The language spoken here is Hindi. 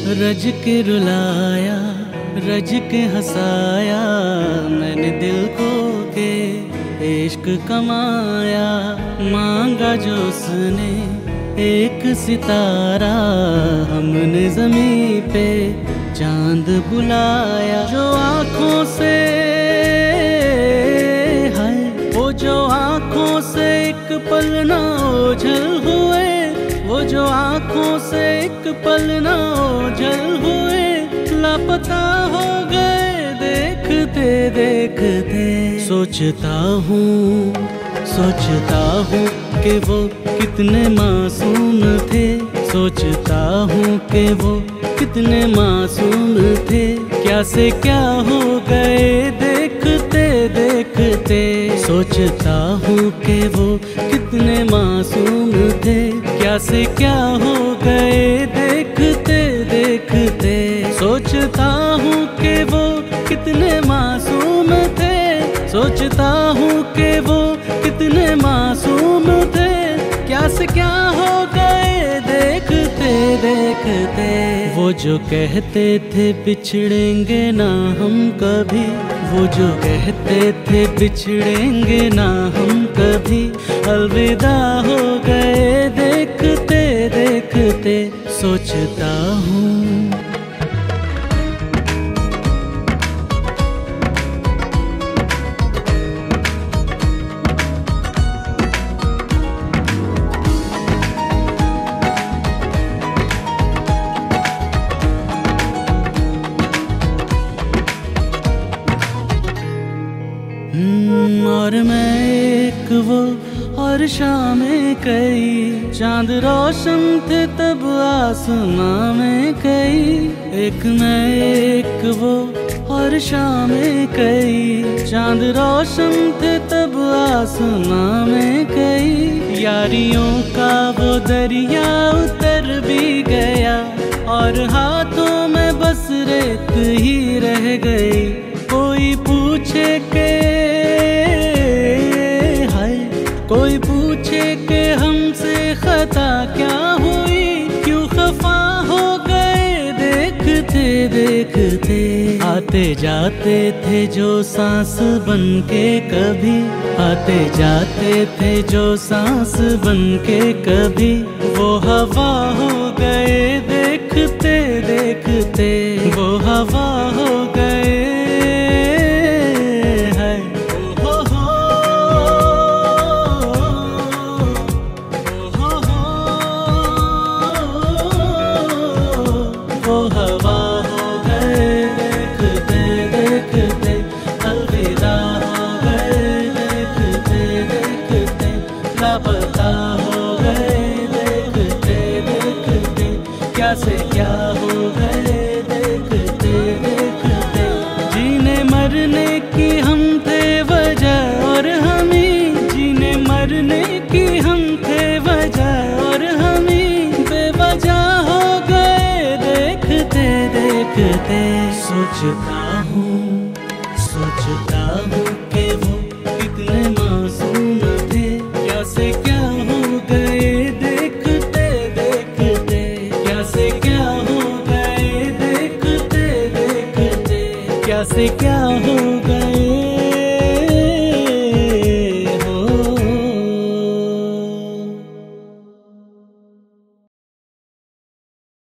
रज के रुलाया, रज के हंसाया, मैंने दिल को के इश्क कमाया। मांगा जो उसने एक सितारा, हमने ज़मीं पे चांद बुलाया। जो आँखों से है, वो जो आँखों से एक पल ना ओझल हुए, वो जो आँखों से एक पल ना ओझल हुए, लापता हो गए देखते देखते। सोचता हूँ कि वो कितने मासूम थे, सोचता हूँ कि वो कितने मासूम थे। क्या से क्या हो गए देखते देखते। सोचता हूँ कि वो कितने मासूम थे, क्या से क्या हो गए देखते देखते। सोचता हूँ कि वो कितने मासूम थे, सोचता हूँ कि वो कितने मासूम थे। क्या से क्या हो गए देखते देखते। वो जो कहते थे बिछड़ेंगे ना हम कभी, वो जो कहते थे बिछड़ेंगे ना हम कभी, अलविदा हो गए देखते देखते। सोचता हूँ और मैं एक वो और शामें कई, चांद रोशन थे तब आसमां में कई। एक मैं एक वो और शामें कई, चांद रोशन थे तब आसमां में कई। यारियों का वो दरिया उतर भी गया, और हाथों में बस रेत ही रह गई। कोई पूछे के कोई पूछे कि हमसे खता क्या हुई, क्यों खफा हो गए देखते देखते। आते जाते थे जो सांस बनके कभी, आते जाते थे जो सांस बनके कभी, वो हवा हो गए देखते देखते। वो हवा हो गए से क्या हो गए देखते देखते। जीने मरने की हम थे वजह और हम ही, जीने मरने की हम थे वजह और हम ही बेवजह हो गए देखते देखते। सोचता हूँ कि वो कितने मासूम थे, क्या से क्या हो गए देखते देखते। क्या से क्या